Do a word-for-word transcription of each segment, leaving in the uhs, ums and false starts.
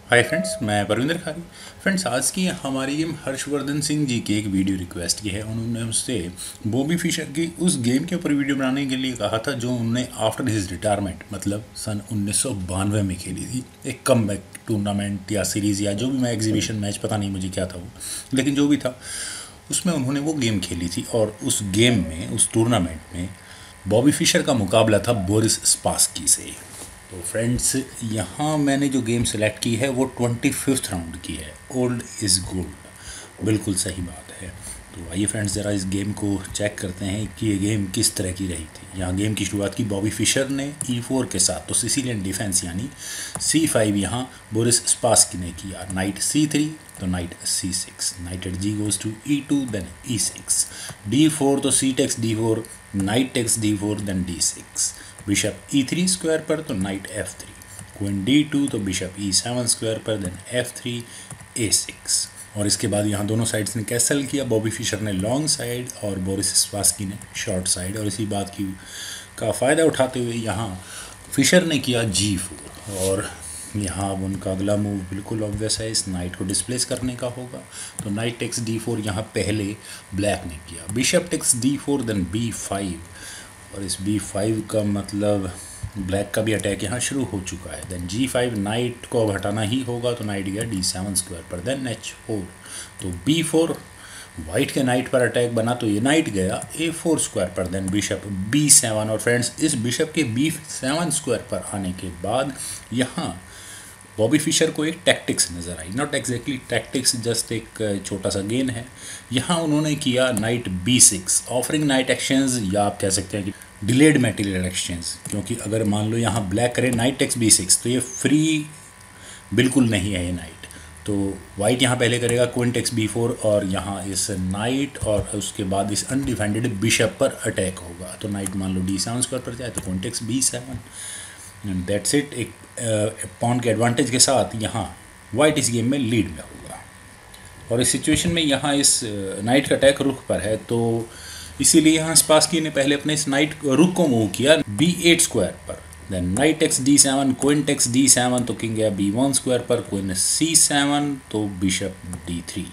Hi friends, मैं परविंदर खारी। Friends, आज की हमारी गेम हर्षवर्धन सिंह जी की एक वीडियो रिक्वेस्ट की है। उन्होंने मुझसे बॉबी फिशर की उस गेम के ऊपर वीडियो बनाने के लिए कहा था जो उन्होंने आफ्टर हिज रिटायरमेंट मतलब सन उन्नीस सौ बानवे में खेली थी। एक कम बैक टूर्नामेंट या सीरीज़ या जो भी, मैं एग्जीबिशन मैच पता नहीं मुझे क्या था वो, लेकिन जो भी था उसमें उन्होंने वो गेम खेली थी। और उस गेम में, उस टूर्नामेंट में बॉबी फिशर का मुकाबला था बोरिस स्पासकी से। तो फ्रेंड्स, यहाँ मैंने जो गेम सेलेक्ट की है वो ट्वेंटी फिफ्थ राउंड की है। ओल्ड इज़ गोल्ड, बिल्कुल सही बात है। तो आइए फ्रेंड्स, ज़रा इस गेम को चेक करते हैं कि ये गेम किस तरह की रही थी। यहाँ गेम की शुरुआत की बॉबी फिशर ने ई फोर के साथ, तो सिसिलियन डिफेंस यानी सी फाइव यहाँ बोरिस स्पासकी ने किया। नाइट सी थ्री तो knight C six, knight eight G goes to E two then E six, D four तो C takes D four, knight takes D four then D six, bishop E three square पर तो knight F three, queen D two तो bishop E seven square पर then F three A six. और इसके बाद यहाँ दोनों साइड्स ने कैसल किया। बॉबी फिशर ने लॉन्ग साइड और बोरिस स्पासकी ने शॉर्ट साइड। और इसी बात की का फ़ायदा उठाते हुए यहाँ फिशर ने किया जी फोर। और यहाँ अब उनका अगला मूव बिल्कुल ऑब्वियस है, इस नाइट को डिस्प्लेस करने का होगा। तो नाइट टेक्स डी फोर यहाँ पहले ब्लैक ने किया। Bishop takes D four then B five, और इस बी फाइव का मतलब ब्लैक का भी अटैक यहाँ शुरू हो चुका है। देन जी फाइव, नाइट को अब हटाना ही होगा तो नाइट गया डी सेवन स्क्वायर पर, देन एच फोर तो बी फोर, वाइट के नाइट पर अटैक बना तो ये नाइट गया ए फोर स्क्वायर पर, देन बिशप बी सेवन। और फ्रेंड्स, इस बिशप के बी सेवन स्क्वायर पर आने के बाद यहाँ बॉबी फिशर को एक टैक्टिक्स नज़र आई। नॉट एग्जैक्टली टैक्टिक्स, जस्ट एक छोटा सा गेन है। यहाँ उन्होंने किया knight B six, offering knight exchange, या आप कह सकते हैं कि डिलेड मटेरियल एक्सचेंज। क्योंकि अगर मान लो यहाँ ब्लैक करे नाइट टेक्स बी सिक्स तो ये फ्री बिल्कुल नहीं है ये नाइट। तो वाइट यहाँ पहले करेगा क्वीन टेक्स बी फोर, और यहाँ इस नाइट और उसके बाद इस अनडिफेंडेड बिशप पर अटैक होगा। तो नाइट मान लो डी सेवन स्क्वायर पर जाए तो queen takes B seven, and that's it. एक पॉन के एडवांटेज के साथ यहाँ वाइट इस गेम में लीड में होगा। और इस सिचुएशन में यहाँ इस नाइट का अटैक रुख पर है, तो इसीलिए यहाँ स्पासकी ने पहले अपने इस नाइट रुख को मूव किया बी एट स्क्वायर पर। Then knight takes D seven, queen takes D seven तो किंग गया बी वन स्क्वायर पर, क्वीन सी सेवन तो bishop D three,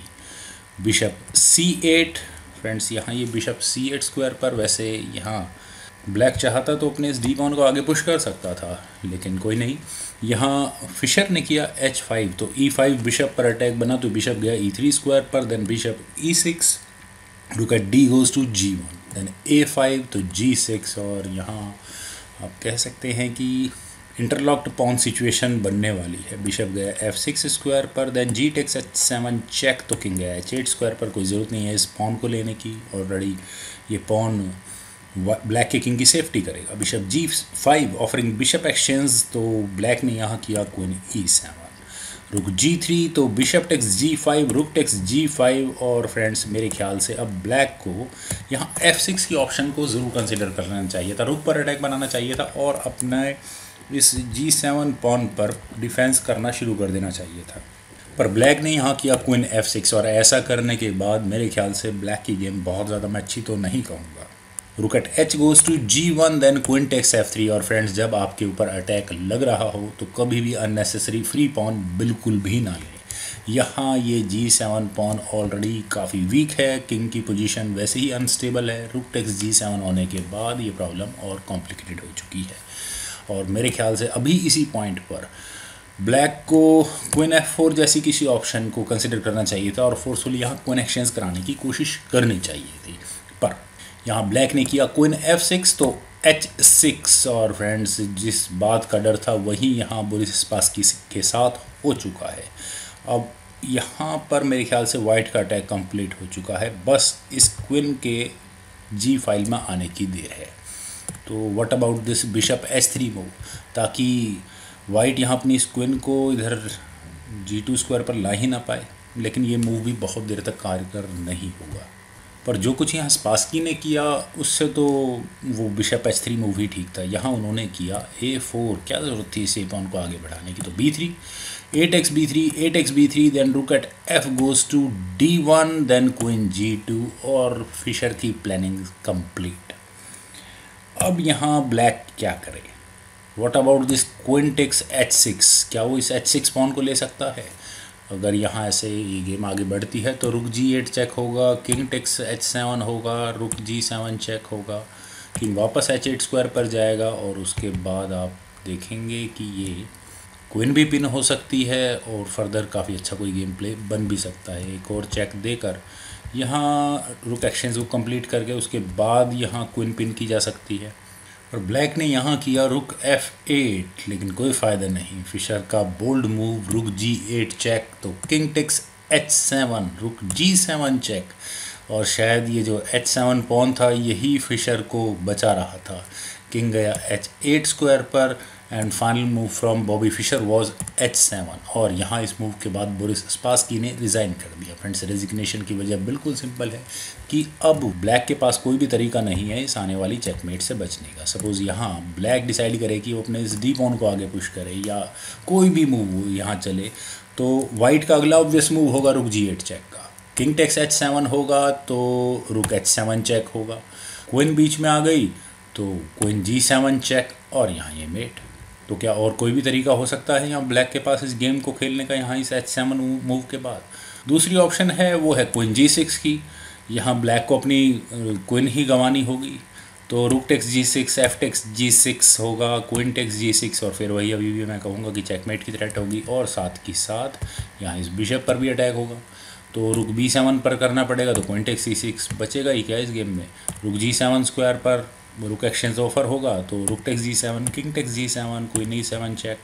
bishop C eight. Friends, यहाँ ये बिशप सी एट स्क्वायर पर, वैसे यहाँ ब्लैक चाहता तो अपने इस डी पॉन को आगे पुश कर सकता था, लेकिन कोई नहीं। यहाँ फिशर ने किया एच फाइव तो ई फाइव, बिशप पर अटैक बना तो बिशप गया ई थ्री स्क्वायर पर, then bishop E six, rook eight D goes to G one, then A five तो जी सिक्स। और यहाँ आप कह सकते हैं कि इंटरलॉक्ड पॉन सिचुएशन बनने वाली है। बिशप गया एफ सिक्स स्क्वायर पर, then G takes H seven check तो किंग गया एच एट स्क्वायर पर। कोई ज़रूरत नहीं है इस पॉन को लेने की, ऑलरेडी ये पॉन ब्लैक के किंग की सेफ्टी करेगा। Bishop G five offering bishop exchange, तो ब्लैक ने यहाँ किया क्वीन ई सेवन, रुक जी थ्री तो bishop takes G five, rook takes G five. और फ्रेंड्स, मेरे ख्याल से अब ब्लैक को यहाँ एफ सिक्स की ऑप्शन को ज़रूर कंसिडर करना चाहिए था, रुक पर अटैक बनाना चाहिए था और अपने इस जी सेवन पॉन पर डिफेंस करना शुरू कर देना चाहिए था। पर ब्लैक ने यहाँ किया क्वीन एफ सिक्स, और ऐसा करने के बाद मेरे ख्याल से ब्लैक की गेम बहुत ज़्यादा मैं अच्छी तो नहीं कहूँगा। Rook eight H goes to G one, then queen takes F three. और फ्रेंड्स, जब आपके ऊपर अटैक लग रहा हो तो कभी भी अननेसेसरी फ्री पॉन बिल्कुल भी ना लें। यहाँ ये जी सेवन पॉन ऑलरेडी काफ़ी वीक है, किंग की पोजीशन वैसे ही अनस्टेबल है। रुक टेक्स जी सेवन होने के बाद ये प्रॉब्लम और कॉम्प्लिकेटेड हो चुकी है। और मेरे ख्याल से अभी इसी पॉइंट पर ब्लैक को क्वीन एफ फोर जैसी किसी ऑप्शन को कंसिडर करना चाहिए था और फोर्सफुली यहाँ क्वीन एक्सचेंज कराने की कोशिश करनी चाहिए थी। पर यहाँ ब्लैक ने किया क्वीन एफ सिक्स तो एच सिक्स। और फ्रेंड्स, जिस बात का डर था वही यहाँ बोरिस स्पासकी के साथ हो चुका है। अब यहाँ पर मेरे ख्याल से वाइट का अटैक कंप्लीट हो चुका है, बस इस क्वीन के जी फाइल में आने की देर है। तो what about this bishop H three move, ताकि वाइट यहाँ अपनी इस क्वीन को इधर जी टू स्क्वायर पर ला ही ना पाए। लेकिन ये मूव भी बहुत देर तक कारगर नहीं हुआ। पर जो कुछ यहाँ स्पासकी ने किया उससे तो वो बिशप एच थ्री मूव ही ठीक था। यहाँ उन्होंने किया ए फोर, क्या ज़रूरत थी इस ए पॉन को आगे बढ़ाने की। तो B three, A takes B three, A takes B three, then rook eight F goes to D one, then queen G two. और फिशर की प्लानिंग कंप्लीट। अब यहाँ ब्लैक क्या करे, what about this queen takes H six, क्या वो इस H six pawn को ले सकता है? अगर यहाँ ऐसे ये गेम आगे बढ़ती है तो रुक जी एट चेक होगा, किंग टेक्स एच सेवन होगा, रुक जी सेवन चेक होगा, किंग वापस एच एट स्क्वायर पर जाएगा और उसके बाद आप देखेंगे कि ये क्वीन भी पिन हो सकती है और फर्दर काफ़ी अच्छा कोई गेम प्ले बन भी सकता है। एक और चेक देकर यहाँ रुक एक्शंस को कंप्लीट करके उसके बाद यहाँ क्वीन पिन की जा सकती है। और ब्लैक ने यहाँ किया रुक एफ एट, लेकिन कोई फ़ायदा नहीं। फिशर का बोल्ड मूव रुक जी एट चेक, तो king takes H seven, rook G seven check, और शायद ये जो एच सेवन पॉन था यही फिशर को बचा रहा था। किंग गया एच एट स्क्वायर पर and final move from Bobby Fischer was H seven, और यहाँ इस मूव के बाद बोरिस स्पासकी ने रिज़ाइन कर दिया। फ्रेंड्स, रेजिग्नेशन की वजह बिल्कुल सिंपल है कि अब ब्लैक के पास कोई भी तरीका नहीं है इस आने वाली चेकमेट से बचने का। सपोज़ यहाँ ब्लैक डिसाइड करे कि वो अपने इस डी पॉन को आगे पुश करे या कोई भी मूव यहाँ चले, तो वाइट का अगला ऑब्वियस मूव होगा रुक जी एट चेक का। किंग टेक्स एच सेवन होगा तो रुक एच सेवन चेक होगा। क्वीन बीच में आ गई तो क्वीन जी सेवन चेक, और यहाँ ये मेट। तो क्या और कोई भी तरीका हो सकता है यहाँ ब्लैक के पास इस गेम को खेलने का, यहाँ इस एच सेवन मूव के बाद? दूसरी ऑप्शन है वो है क्वीन जी सिक्स की। यहाँ ब्लैक को अपनी क्वीन ही गंवानी होगी, तो rook takes g six, f takes g six होगा, क्वीन टेक्स जी सिक्स, और फिर वही अभी भी मैं कहूँगा कि चेकमेट की थ्रेट होगी, और साथ ही साथ यहाँ इस बिशप पर भी अटैक होगा। तो रुक बी सेवन पर करना पड़ेगा, तो क्वीन टेक्स सी सिक्स बचेगा ही क्या इस गेम में? रुक जी सेवन स्क्वायर पर रुक एक्सचेंज ऑफर होगा, तो rook takes g seven, king takes g seven, queen ई सेवन चेक,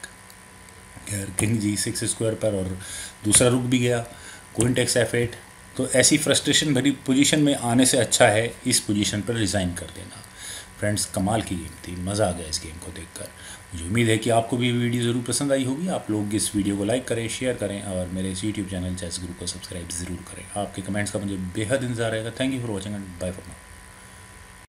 खैर किंग जी सिक्स स्क्वायर पर, और दूसरा रुक भी गया, क्वीन टेक्स एफ एट। तो ऐसी फ्रस्ट्रेशन भरी पोजीशन में आने से अच्छा है इस पोजीशन पर रिज़ाइन कर देना। फ्रेंड्स, कमाल की गेम थी, मज़ा आ गया इस गेम को देखकर। मुझे उम्मीद है कि आपको भी वीडियो ज़रूर पसंद आई होगी। आप लोग इस वीडियो को लाइक करें, शेयर करें, और मेरे इस यूट्यूब चैनल चेस गुरु को सब्सक्राइब ज़रूर करें। आपके कमेंट्स का मुझे बेहद इंतजार रहेगा। Thank you for watching and bye for now.